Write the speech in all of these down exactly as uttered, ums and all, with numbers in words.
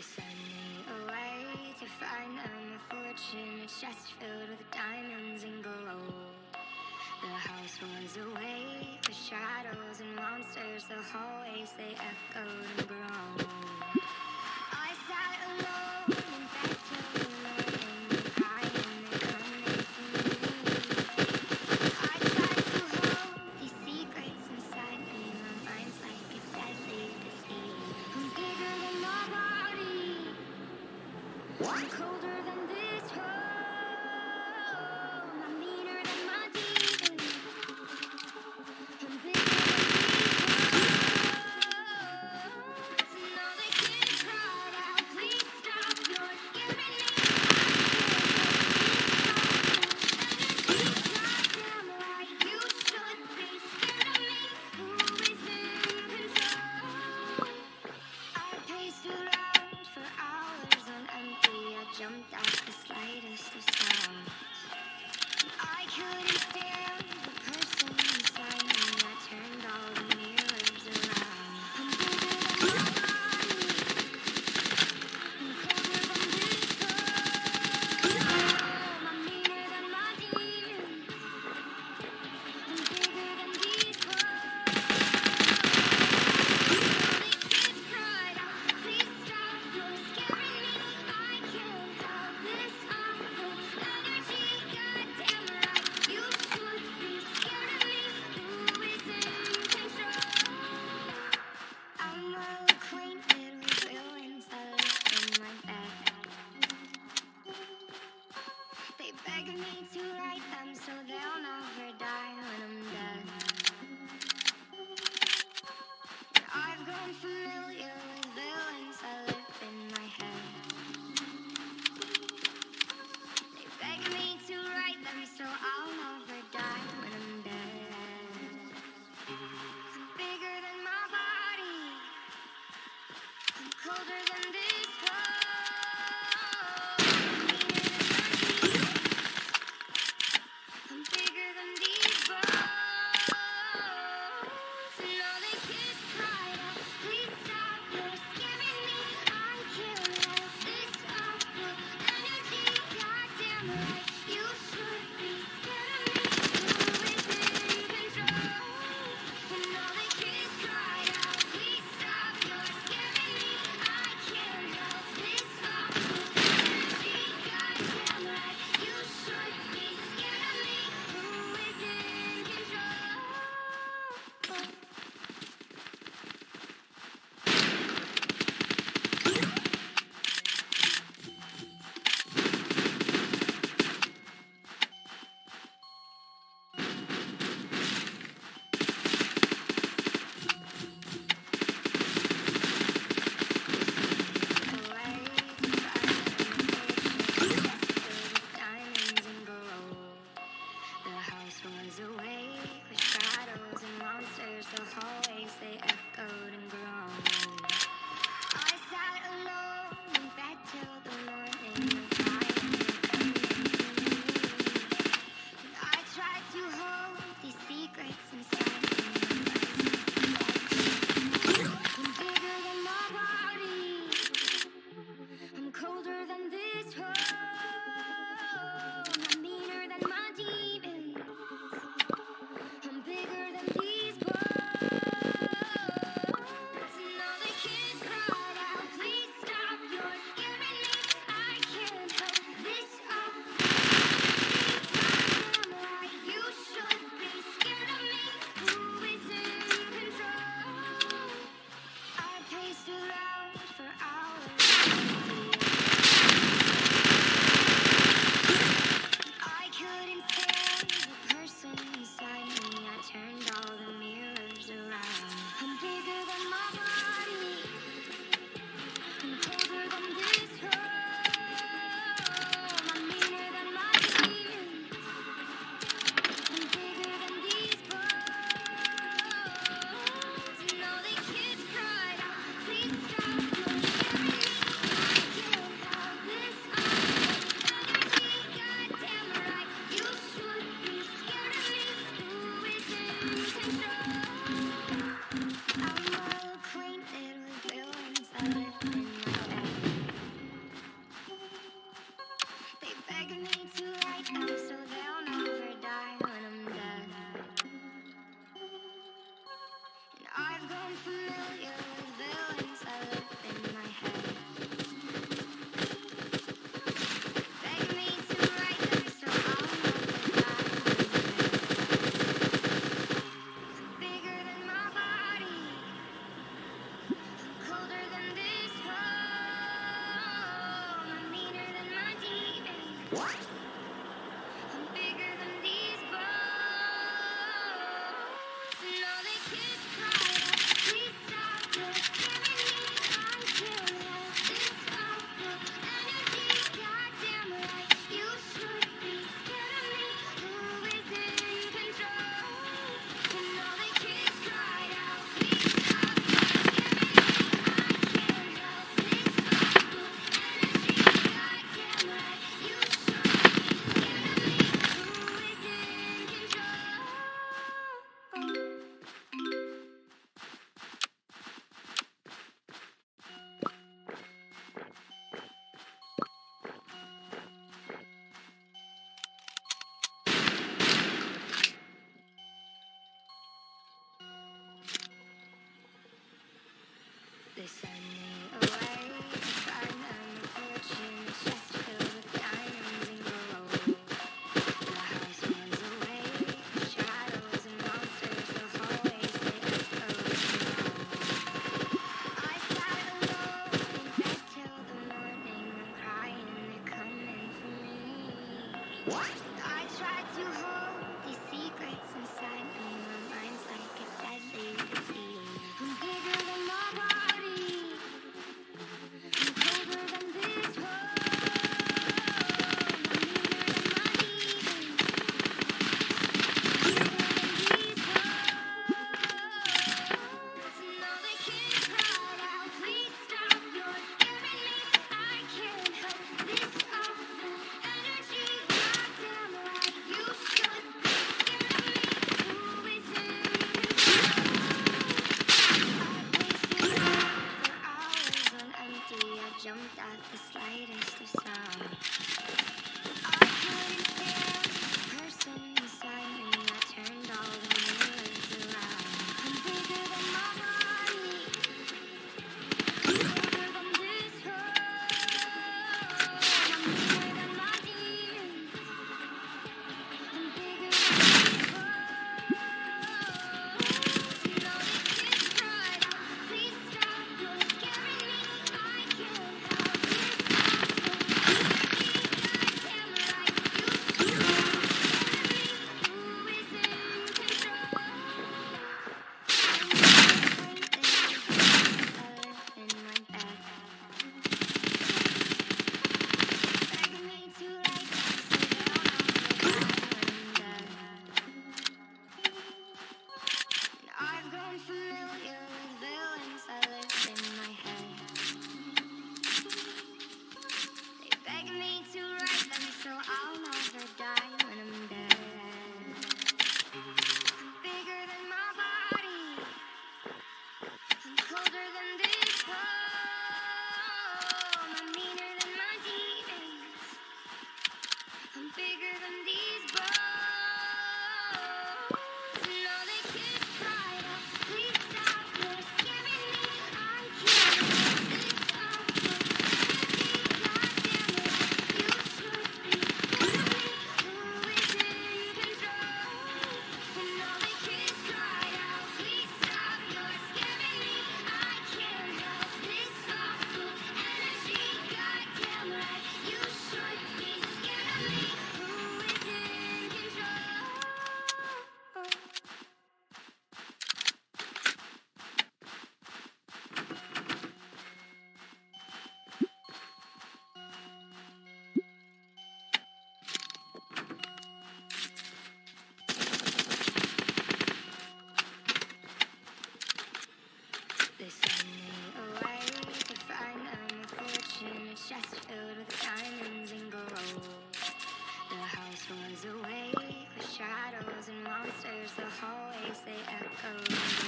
sent me away to find a fortune, a chest filled with diamonds and gold. The house was awake with shadows and monsters, the hallways they echoed and groaned. I sat alone in bed till the morning, crying and coming for me. I tried to hold these secrets inside me, my mind's like a deadly disease. I'm bigger than my body, I'm colder than this home, I'm meaner than my demons, I'm bigger than these walls. And all they kids cried out, please stop, you're scaring me. Goddamn right, you should be scared of me. Who is in control? I paced around for hours on empty. I jumped out the slightest of sounds. I couldn't stand the person inside me. I turned all the mirrors around. I'm bigger than my body, I'm colder than this home, I'm meaner than my demons, I'm bigger than these walls. All the kids cried out, please stop, you're scaring me. I can't help this awful energy. Goddamn right, you should be scared of me. Who is in control? I'm well acquainted with villains that live in my bed. They beg me to write them so they'll never die when I'm dead. And I've grown familiar with villains that live in my head. They beg me to write them so I'll never die when I'm dead. I'm bigger than my body, I'm colder than this home, I'm bigger than these bones. And all the kids cried out, please stop, you're scaring me. I can't let this awful energy. Goddamn right, you should be scared of me. Who is in control? And all the kids cried out, please stop, you're scaring me. I can't write them so they'll never die when I'm dead. And I've grown familiar with villains that live in my head. Beg me to write them so I'll never die when I'm dead. I'm bigger than my body, I'm colder than this home, I'm meaner than my demons. What? I'm bigger than these bones. And all the kids cried out, please stop, you're scaring me. I can't help this awful energy. Goddamn right, you should be scared of me. Who is in control? And all the kids cried out, please stop, you're scaring me. I can't help this awful energy. Goddamn right, you should be scared of me. Who is in control? They send me away to find them a fortune, a chest filled with diamonds and gold. The house was awake with shadows and monsters, the hallways they echoed. I sat alone in bed till the morning, I'm crying, they're coming for me. What? I tried to hold these secrets inside me, my mind's like a deadly disease. I'm bigger than my body, I'm colder than this home, I'm meaner than my demons. I'm bigger than these bones. And all the kids cried out, please stop, you're scaring me. I can't help this awful energy. Goddamn right, you should be scared of me. Who is in control? I wasted time for hours on empty. I jumped at the slightest of sound. I couldn't stand the person inside me. I turned all the mirrors around. I'm bigger than my body, I'm colder than this home, I'm meaner than my demons. I'm bigger than these bones. And all the kids cried out, please stop, you're scaring me. I can't help this awful energy. Goddamn right, you should be scared of me. Who is in control? I'm afraid that I live in my bed. Beg me to write them so they'll never die when I'm dead. And I've grown familiar with villains that live in my head. They beg me to write them so I'll never die when I'm dead. I'm bigger than my body, I'm colder than this home, I'm meaner than my demons. I'm bigger than these bones. And all the kids cried out, please stop, you're scaring me. I can't help this awful energy. Goddamn right, you should be scared of me. Who is in control? And all the kids cried out, please stop, you're scaring me. I can't help this awful energy. Goddamn right, you should be scared of me. Who is in control? They send me away to find them a fortune, a chest filled with diamonds and gold. The house was awake with shadows and monsters, the hallways they echoed.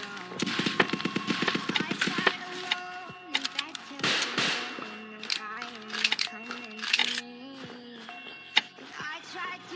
I sat alone in bed till the morning, I'm crying, they're coming for me. And I tried to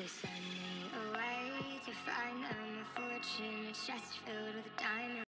They send me away to find them a fortune. It's just filled with diamonds.